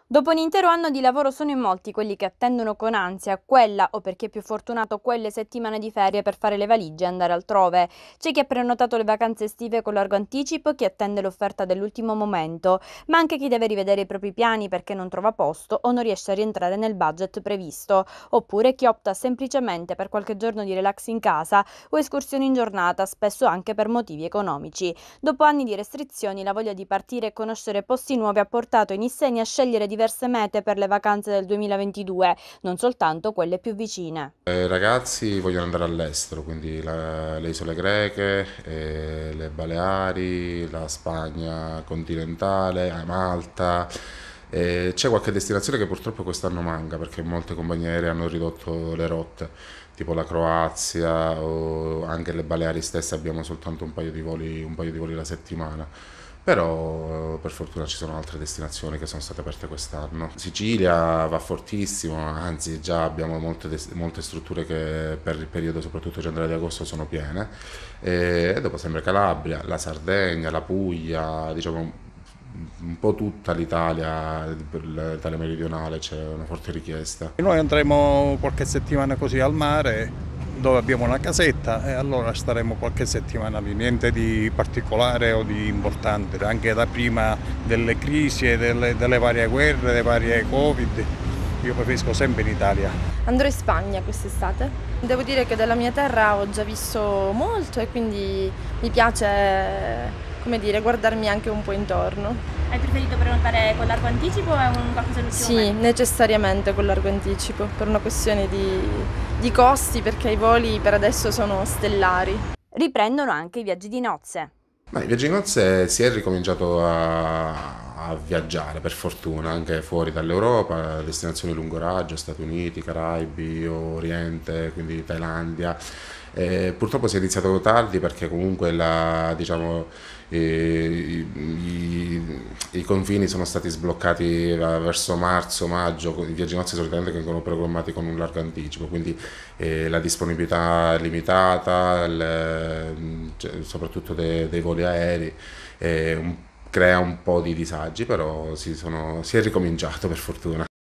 Dopo un intero anno di lavoro sono in molti quelli che attendono con ansia quella, o per chi è più fortunato, quelle settimane di ferie per fare le valigie e andare altrove. C'è chi ha prenotato le vacanze estive con largo anticipo, chi attende l'offerta dell'ultimo momento, ma anche chi deve rivedere i propri piani perché non trova posto o non riesce a rientrare nel budget previsto, oppure chi opta semplicemente per qualche giorno di relax in casa o escursioni in giornata, spesso anche per motivi economici. Dopo anni di restrizioni, la voglia di partire e conoscere posti nuovi ha portato i nisseni a scegliere diverse mete per le vacanze del 2022, non soltanto quelle più vicine. I ragazzi vogliono andare all'estero, quindi le isole greche, le Baleari, la Spagna continentale, Malta. C'è qualche destinazione che purtroppo quest'anno manca perché molte compagnie aeree hanno ridotto le rotte, tipo la Croazia o anche le Baleari stesse abbiamo soltanto un paio di voli alla settimana. Però per fortuna ci sono altre destinazioni che sono state aperte quest'anno. Sicilia va fortissimo, anzi già abbiamo molte strutture che per il periodo soprattutto gennaio e agosto sono piene. E dopo sempre Calabria, la Sardegna, la Puglia, diciamo un po' tutta l'Italia, per l'Italia meridionale c'è una forte richiesta. Noi andremo qualche settimana così al mare dove abbiamo una casetta e allora staremo qualche settimana lì, niente di particolare o di importante, anche da prima delle crisi e delle varie guerre, delle varie Covid, io preferisco sempre in Italia. Andrò in Spagna quest'estate. Devo dire che della mia terra ho già visto molto e quindi mi piace, come dire, guardarmi anche un po' intorno. Hai preferito prenotare con largo anticipo o è un qualcosa all'ultimo Sì, momento? necessariamente con largo anticipo, per una questione di costi, perché i voli per adesso sono stellari. Riprendono anche i viaggi di nozze. Ma in Viaggio di Nozze si è ricominciato a viaggiare per fortuna anche fuori dall'Europa, destinazioni lungo raggio, Stati Uniti, Caraibi, Oriente, quindi Thailandia. Purtroppo si è iniziato tardi perché comunque diciamo, i confini sono stati sbloccati verso marzo, maggio, i viaggi di nozze solitamente vengono programmati con un largo anticipo, quindi la disponibilità è limitata, cioè, soprattutto dei voli aerei, crea un po' di disagi, però si è ricominciato per fortuna.